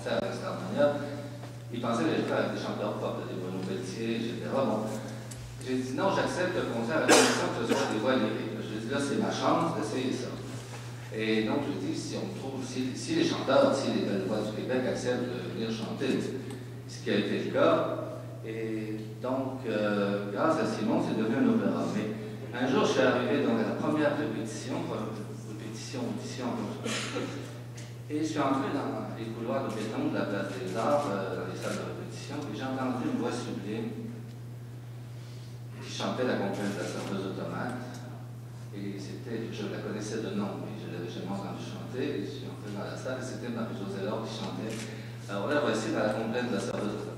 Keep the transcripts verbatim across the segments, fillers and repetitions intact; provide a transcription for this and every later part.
concert avec Starmania. Il pensait que j'allais faire avec des chanteurs pop, des Bruno Pelletier, et cetera. Bon. J'ai dit non, j'accepte le concert à condition que ce soit des voix lyriques. Je lui ai dit là, c'est ma chance d'essayer ça. Et donc, je dis, si on trouve, si, si les chanteurs, si les belles voix du Québec acceptent de venir chanter, ce qui a été le cas. Et donc, euh, grâce à Simon, c'est devenu un opéra. Mais un jour, je suis arrivé donc, à la première répétition, répétition, audition, comme ça. Et je suis entré dans les couloirs de béton de la place des Arts, euh, dans les salles de répétition, et j'ai entendu une voix sublime qui chantait la complainte de la serveuse automate. Et c'était, je la connaissais de nom, mais je l'avais jamais entendu chanter. Et je suis entré dans la salle et c'était Marie-Josée Laure qui chantait. Alors là, voici dans la complainte de la serveuse automate.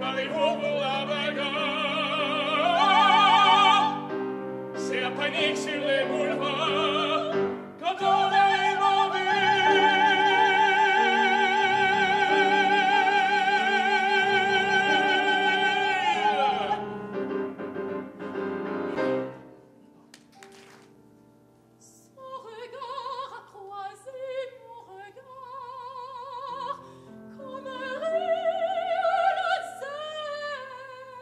Parlez-vous pour la bagarre? C'est la panique sur les boulevards quand on arrive en Son regard a croisé mon regard comme un rire laser.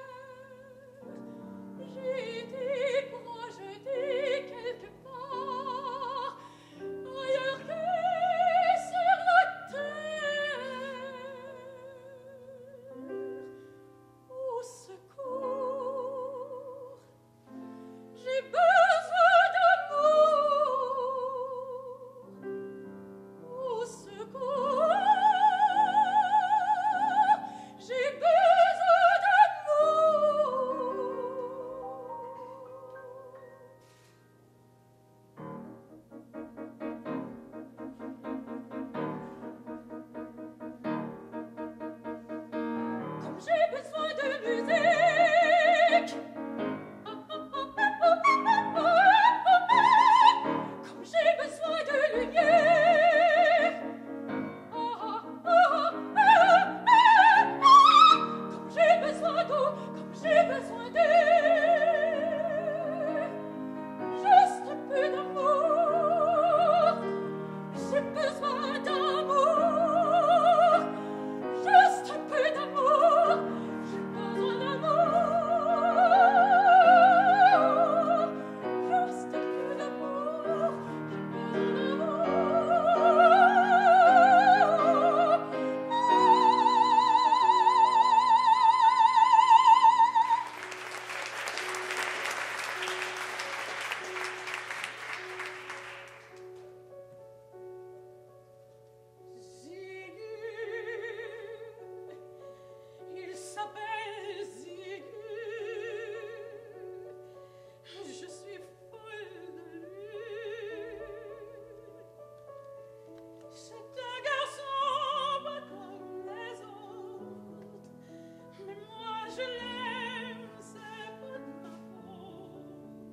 J'ai été projetée quelque part ailleurs que sur la terre. Au secours, j'ai besoin d'amour. Au secours, j'ai besoin d'amour. Comme j'ai besoin de musique, comme j'ai besoin de lumière, comme j'ai besoin d'eau, comme j'ai besoin d'air, juste un peu d'amour. J'ai besoin d'amour, juste un peu d'amour. J'ai besoin d'amour, juste un peu d'amour. J'ai Zigu, il s'appelle Zigu. Je suis folle de lui. C'est un garçon pas comme les autres, mais moi je l'aime, c'est pas de ma faute.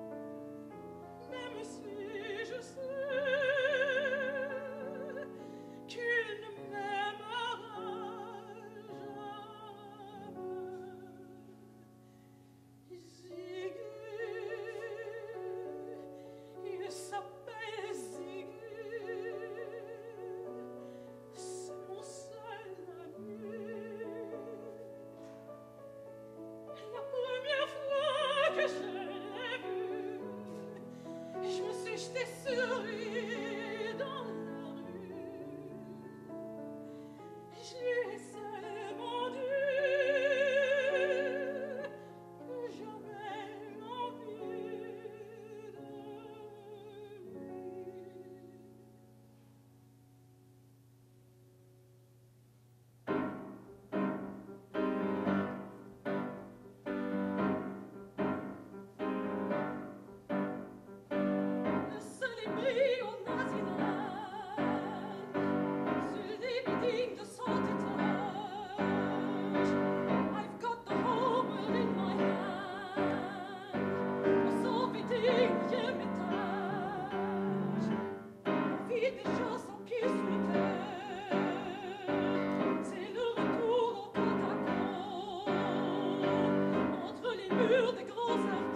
Même si je sais qu'il ne m'aimera jamais. Zigu, il s'appelle Zigu, c'est mon seul ami. La première fois que je l'ai vu, je me suis jetée sur lui dans la rue. Je lui ai seulement dit que j'avais envie de Le seul est mis au nazinage, sur des meetings de son étage. I've got the whole world in my hand, au son huitième étage. On vit des choses sans qui suis cœur, c'est le retour au côte à côte, entre les murs des grands